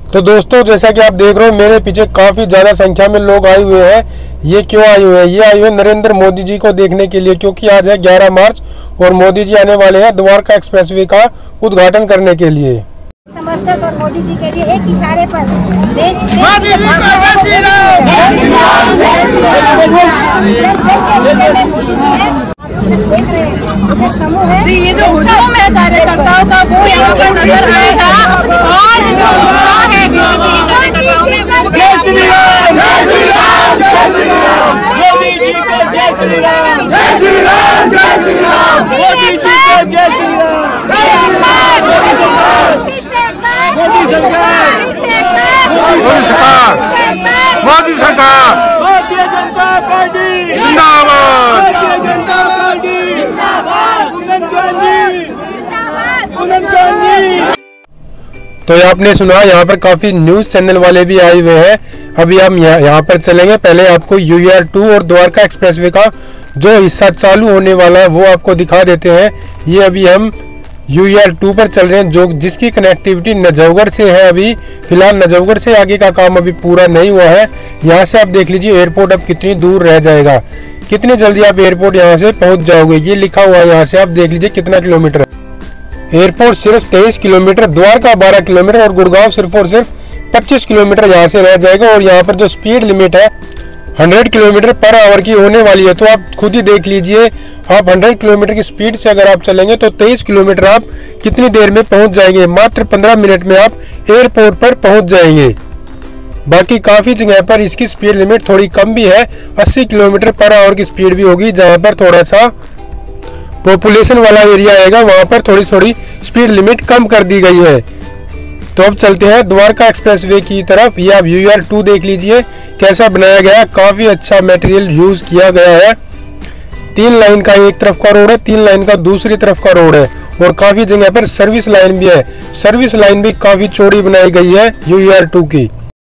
तो दोस्तों जैसा कि आप देख रहे हो मेरे पीछे काफी ज्यादा संख्या में लोग आए हुए हैं। ये क्यों आए हुए हैं? ये आए हुए नरेंद्र मोदी जी को देखने के लिए, क्योंकि आज है 11 मार्च और मोदी जी आने वाले हैं द्वारका एक्सप्रेसवे का उद्घाटन करने के लिए। समर्थक और मोदी जी के लिए एक इशारे पर देश समूह है। ये जो हुजूम है कार्यकर्ताओं का वो यहाँ पर नजर आएगा और जो उत्साह है बीजेपी के कार्यकर्ताओं में वो जय श्री राम, जय श्री राम, जय श्री राम, मोदी जी को जय श्री राम, जय श्री राम, जय श्री राम, मोदी जी को जय श्री राम, मोदी सरकार, मोदी सरकार, भारतीय जनता पार्टी जिंदाबाद, भारतीय जनता पार्टी जिंदाबाद, पूनम जी। तो आपने सुना यहाँ पर काफी न्यूज चैनल वाले भी आए हुए हैं। अभी हम यहाँ पर चलेंगे। पहले आपको UER2 और द्वारका एक्सप्रेसवे का जो हिस्सा चालू होने वाला है वो आपको दिखा देते हैं। ये अभी हम UER2 पर चल रहे हैं जो जिसकी कनेक्टिविटी नजफगढ़ से है। अभी फिलहाल नजफगढ़ से आगे का काम अभी पूरा नहीं हुआ है। यहाँ से आप देख लीजिए एयरपोर्ट अब कितनी दूर रह जाएगा, कितनी जल्दी आप एयरपोर्ट यहाँ से पहुंच जाओगे। ये लिखा हुआ है यहाँ से, आप देख लीजिए कितना किलोमीटर है। एयरपोर्ट सिर्फ 23 किलोमीटर, द्वारका 12 किलोमीटर और गुड़गांव सिर्फ और सिर्फ 25 किलोमीटर यहाँ से रह जाएगा। और यहाँ पर जो स्पीड लिमिट है 100 किलोमीटर पर आवर की होने वाली है। तो आप खुद ही देख लीजिए, आप 100 किलोमीटर की स्पीड से अगर आप चलेंगे तो 23 किलोमीटर आप कितनी देर में पहुंच जाएंगे। मात्र 15 मिनट में आप एयरपोर्ट पर पहुंच जाएंगे। बाकी काफी जगह पर इसकी स्पीड लिमिट थोड़ी कम भी है, 80 किलोमीटर पर आवर की स्पीड भी होगी। जहां पर थोड़ा सा पॉपुलेशन वाला एरिया आएगा वहां पर थोड़ी थोड़ी स्पीड लिमिट कम कर दी गई है। तो अब चलते हैं द्वारका एक्सप्रेसवे की तरफ। ये आप UER2 देख लीजिए कैसा बनाया गया है। काफी अच्छा मटेरियल यूज किया गया है। 3 लाइन का एक तरफ का रोड है, 3 लाइन का दूसरी तरफ का रोड है और काफी जगह पर सर्विस लाइन भी है। सर्विस लाइन भी काफी चौड़ी बनाई गई है UER2 की।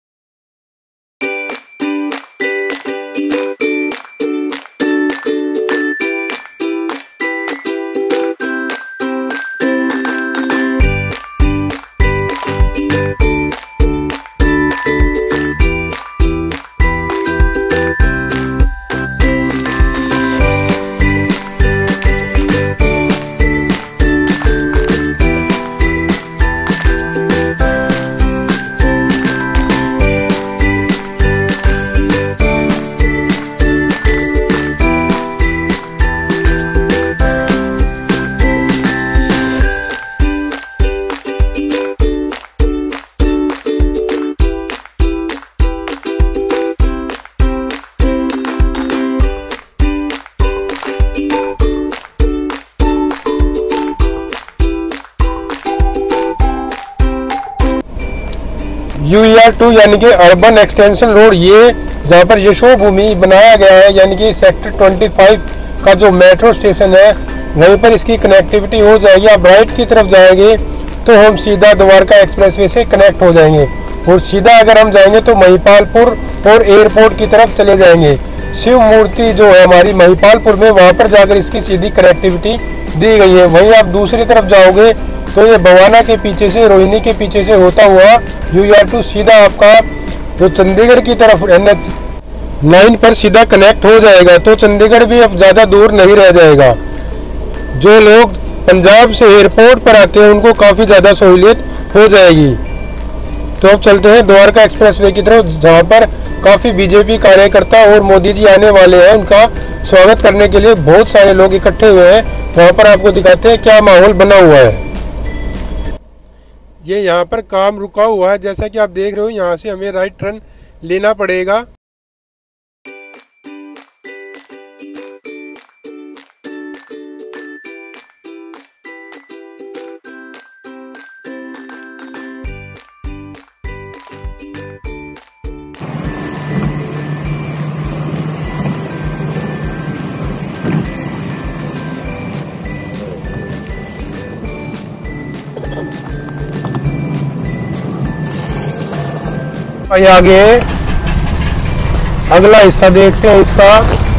UER2 यानी कि अर्बन एक्सटेंशन रोड, ये जहाँ पर यशो भूमि बनाया गया है यानी कि सेक्टर 25 का जो मेट्रो स्टेशन है वहीं पर इसकी कनेक्टिविटी हो जाएगी। आप राइट की तरफ जाएंगे तो हम सीधा द्वारका एक्सप्रेसवे से कनेक्ट हो जाएंगे और सीधा अगर हम जाएंगे तो महिपालपुर और एयरपोर्ट की तरफ चले जाएंगे। शिव मूर्ति जो है हमारी महिपालपुर में, वहाँ पर जाकर इसकी सीधी कनेक्टिविटी दी गई है। वहीं आप दूसरी तरफ जाओगे तो ये बवाना के पीछे से, रोहिणी के पीछे से होता हुआ UER2 सीधा आपका जो चंडीगढ़ की तरफ NH 9 पर सीधा कनेक्ट हो जाएगा। तो चंडीगढ़ भी अब ज़्यादा दूर नहीं रह जाएगा। जो लोग पंजाब से एयरपोर्ट पर आते हैं उनको काफ़ी ज़्यादा सहूलियत हो जाएगी। तो अब चलते हैं द्वारका एक्सप्रेसवे की तरफ जहाँ पर काफ़ी BJP कार्यकर्ता और मोदी जी आने वाले हैं। उनका स्वागत करने के लिए बहुत सारे लोग इकट्ठे हुए हैं। वहाँ पर आपको दिखाते हैं क्या माहौल बना हुआ है। ये यहाँ पर काम रुका हुआ है, जैसा कि आप देख रहे हो। यहाँ से हमें राइट टर्न लेना पड़ेगा। आगे अगला हिस्सा देखते हैं इसका।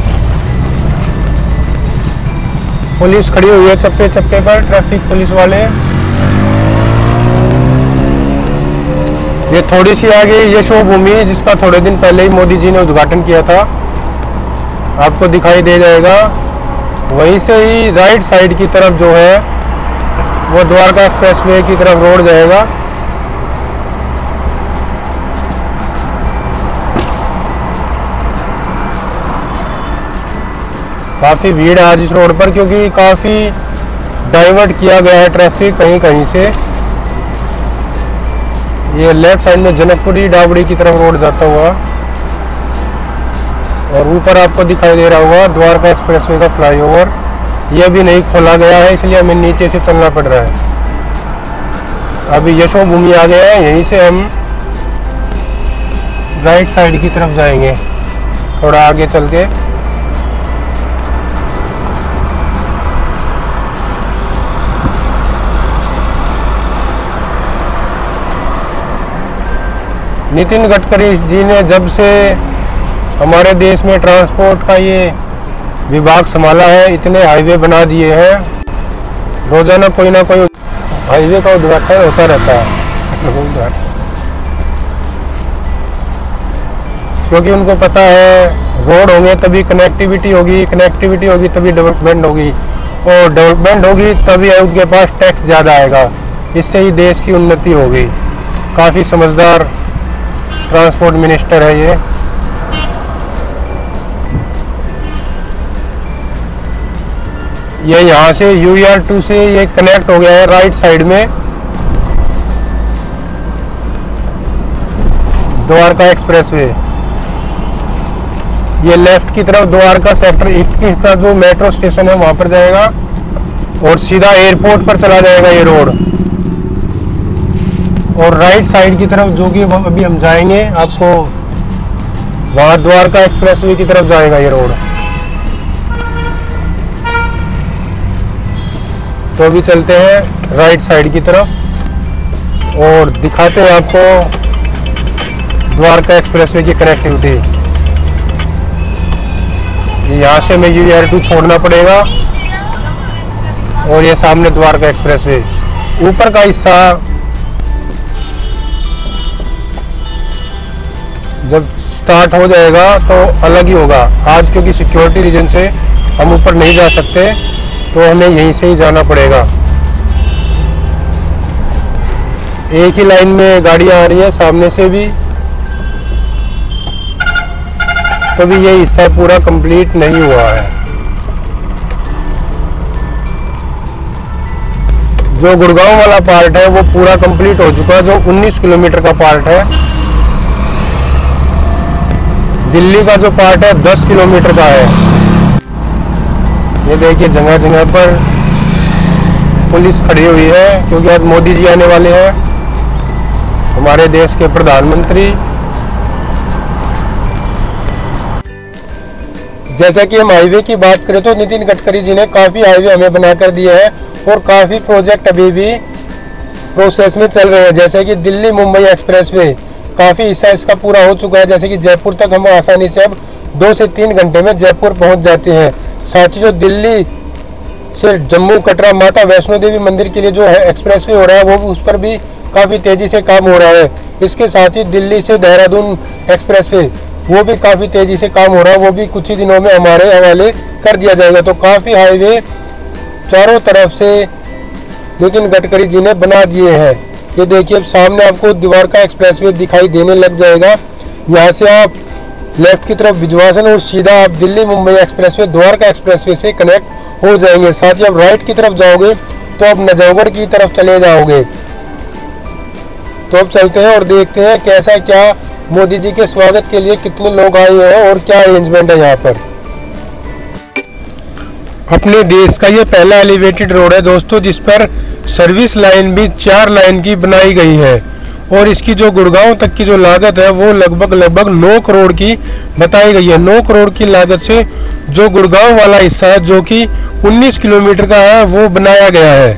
पुलिस खड़ी हुई है चप्पे चप्पे पर, ट्रैफिक पुलिस वाले। ये थोड़ी सी आगे यशो भूमि, जिसका थोड़े दिन पहले ही मोदी जी ने उद्घाटन किया था, आपको दिखाई दे जाएगा। वहीं से ही राइट साइड की तरफ जो है वो द्वारका एक्सप्रेसवे की तरफ रोड जाएगा। काफ़ी भीड़ है आज इस रोड पर, क्योंकि काफ़ी डाइवर्ट किया गया है ट्रैफिक कहीं कहीं से। ये लेफ्ट साइड में जनकपुरी डाबड़ी की तरफ रोड जाता हुआ, और ऊपर आपको दिखाई दे रहा होगा द्वारका एक्सप्रेसवे का फ्लाईओवर। ये भी नहीं खोला गया है, इसलिए हमें नीचे से चलना पड़ रहा है। अभी यशो भूमि आ गया है, यहीं से हम राइट साइड की तरफ जाएंगे, थोड़ा आगे चल के। नितिन गडकरी जी ने जब से हमारे देश में ट्रांसपोर्ट का ये विभाग संभाला है, इतने हाईवे बना दिए हैं, रोजाना कोई ना कोई हाईवे का उद्घाटन होता रहता है। क्योंकि उनको पता है रोड होंगे तभी कनेक्टिविटी होगी, कनेक्टिविटी होगी तभी डेवलपमेंट होगी, और डेवलपमेंट होगी तभी उनके पास टैक्स ज़्यादा आएगा, इससे ही देश की उन्नति होगी। काफ़ी समझदार ट्रांसपोर्ट मिनिस्टर है ये। यहाँ से UER2 से ये कनेक्ट हो गया है राइट साइड में द्वारका एक्सप्रेसवे। ये लेफ्ट की तरफ द्वारका सेक्टर 21 का जो मेट्रो स्टेशन है वहां पर जाएगा, और सीधा एयरपोर्ट पर चला जाएगा ये रोड। और राइट साइड की तरफ जो कि अभी हम जाएंगे, आपको वहां द्वारका एक्सप्रेसवे की तरफ जाएगा ये रोड। तो अभी चलते हैं राइट साइड की तरफ और दिखाते हैं आपको द्वारका एक्सप्रेसवे की कनेक्टिविटी। यहाँ से हमें UER2 छोड़ना पड़ेगा, और ये सामने द्वारका एक्सप्रेसवे। ऊपर का हिस्सा जब स्टार्ट हो जाएगा तो अलग ही होगा। आज क्योंकि सिक्योरिटी रीजन से हम ऊपर नहीं जा सकते, तो हमें यहीं से ही जाना पड़ेगा। एक ही लाइन में गाड़ियां आ रही है सामने से भी, तो भी ये हिस्सा पूरा कंप्लीट नहीं हुआ है। जो गुड़गांव वाला पार्ट है वो पूरा कंप्लीट हो चुका है, जो 19 किलोमीटर का पार्ट है। दिल्ली का जो पार्ट है 10 किलोमीटर का है। ये देखिए जगह जगह पर पुलिस खड़ी हुई है, क्योंकि आज मोदी जी आने वाले हैं, हमारे देश के प्रधानमंत्री। जैसा कि हम हाईवे की बात करें तो नितिन गडकरी जी ने काफ़ी हाईवे हमें बना कर दिए हैं, और काफ़ी प्रोजेक्ट अभी भी प्रोसेस में चल रहे हैं। जैसे कि दिल्ली मुंबई एक्सप्रेसवे, काफ़ी हिस्सा इसका पूरा हो चुका है। जैसे कि जयपुर तक हम आसानी से अब 2 से 3 घंटे में जयपुर पहुंच जाते हैं। साथ ही जो दिल्ली से जम्मू कटरा माता वैष्णो देवी मंदिर के लिए जो है एक्सप्रेसवे हो रहा है, वो उस पर भी काफ़ी तेज़ी से काम हो रहा है। इसके साथ ही दिल्ली से देहरादून एक्सप्रेसवे, वो भी काफ़ी तेज़ी से काम हो रहा है, वो भी कुछ ही दिनों में हमारे हवाले कर दिया जाएगा। तो काफ़ी हाईवे चारों तरफ से नितिन गडकरी जी ने बना दिए हैं। ये देखिए अब सामने आपको द्वारका एक्सप्रेसवे दिखाई देने लग जाएगा। यहाँ से आप लेफ्ट की तरफ विजवासन और सीधा आप दिल्ली मुंबई एक्सप्रेसवे द्वारका एक्सप्रेसवे से कनेक्ट हो जाएंगे। साथ ही आप राइट की तरफ जाओगे तो आप नजफगढ़ की तरफ चले जाओगे। तो अब चलते हैं और देखते हैं कैसा क्या मोदी जी के स्वागत के लिए कितने लोग आए हैं और क्या अरेंजमेंट है यहाँ पर। अपने देश का ये पहला एलिवेटेड रोड है दोस्तों, जिस पर सर्विस लाइन भी 4 लाइन की बनाई गई है, और इसकी जो गुड़गांव तक की जो लागत है वो लगभग 9 करोड़ की बताई गई है। 9 करोड़ की लागत से जो गुड़गांव वाला हिस्सा है, जो कि 19 किलोमीटर का है, वो बनाया गया है।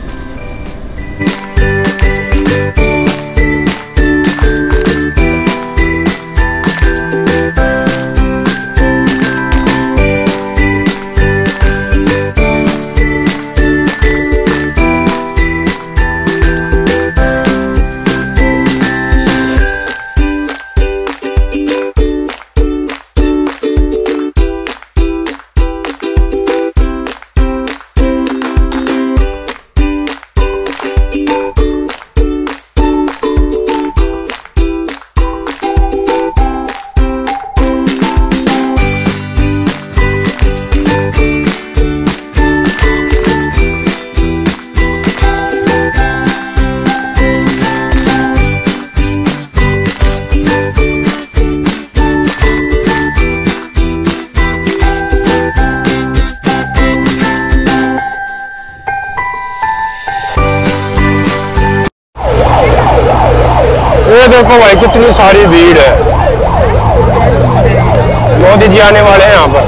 वो देखो भाई कितनी सारी भीड़ है। मोदी जी आने वाले हैं यहाँ पर।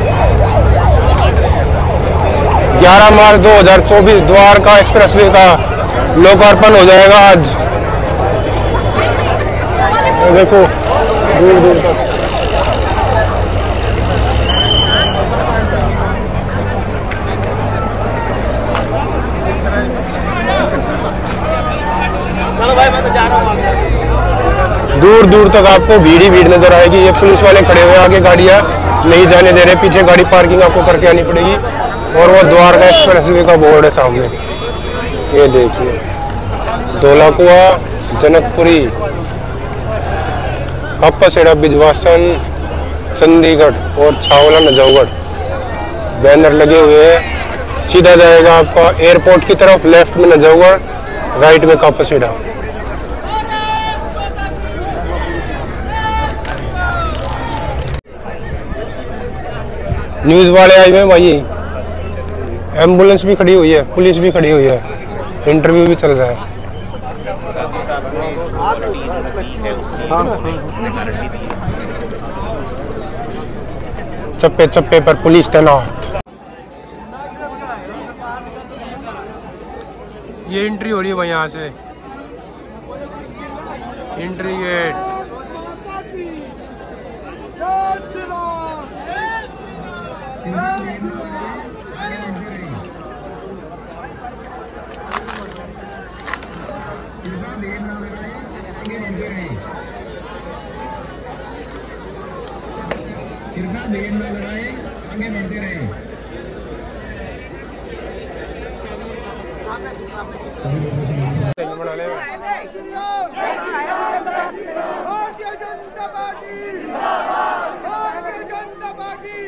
11 मार्च 2024 द्वारका एक्सप्रेसवे का लोकार्पण हो जाएगा आज। देखो दूर दूर तक दूर दूर तक आपको भीड़ ही भीड़ नजर आएगी। ये पुलिस वाले खड़े हुए, आगे गाड़ियां नहीं जाने दे रहे, पीछे गाड़ी पार्किंग आपको करके आनी पड़ेगी। और वो द्वारका एक्सप्रेसवे का बोर्ड है सामने, ये देखिए। धौलाकुआ, जनकपुरी, कप्पासेड़ा, बिजवासन, चंडीगढ़ और छावला नजौगढ़ बैनर लगे हुए हैं। सीधा जाएगा आपका एयरपोर्ट की तरफ, लेफ्ट में नजौगढ़, राइट में कप्पासेड़ा। न्यूज़ वाले आए हुए हैं भाई, एम्बुलेंस भी खड़ी हुई है, पुलिस भी खड़ी हुई है, इंटरव्यू भी चल रहा है। चप्पे चप्पे पर पुलिस तैनात। ये एंट्री हो रही है भाई, यहाँ से एंट्री गेट। कृपया देर न लगाएं, आगे बढ़ते रहें। भारतीय जनता पार्टी, भारतीय जनता पार्टी,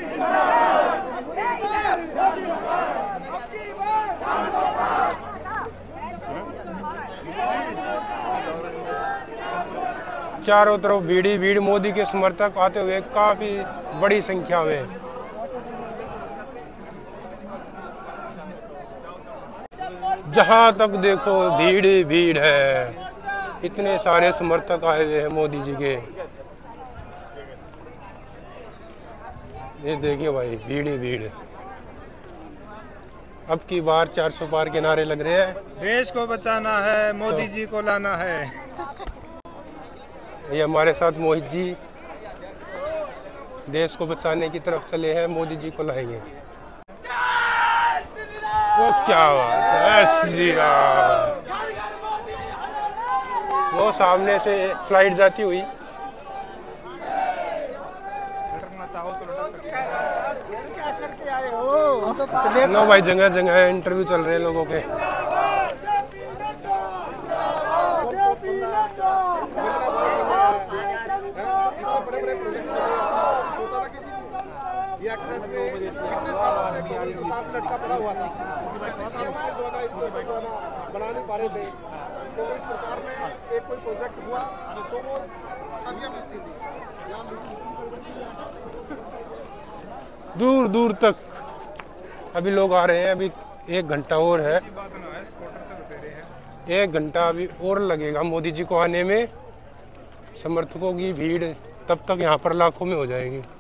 चारों तरफ भीड़ ही भीड़, मोदी के समर्थक आते हुए काफी बड़ी संख्या में। जहां तक देखो भीड़ ही भीड़ है, इतने सारे समर्थक आए हुए हैं मोदी जी के। ये देखिए भाई, भीड़ ही भीड़। अब की बार 400 पार के नारे लग रहे हैं। देश को बचाना है, मोदी जी को लाना है। ये हमारे साथ मोहित जी देश को बचाने की तरफ चले हैं, मोदी जी को लाएंगे। वो क्या बात है, वो सामने से फ्लाइट जाती हुई। नो भाई, जगह जगह इंटरव्यू चल रहे हैं लोगों के। ये एक्ट्रेस में कितने सालों से सरकार से लटका पड़ा हुआ था, कितने सालों से जो है ना इसको बना नहीं पा रहे थे। तो इस सरकार में एक कोई प्रोजेक्ट हुआ तो वो सदियां बीतती थी। दूर दूर तक अभी लोग आ रहे हैं। अभी 1 घंटा और है, 1 घंटा अभी और लगेगा मोदी जी को आने में। समर्थकों की भीड़ तब तक यहाँ पर लाखों में हो जाएगी।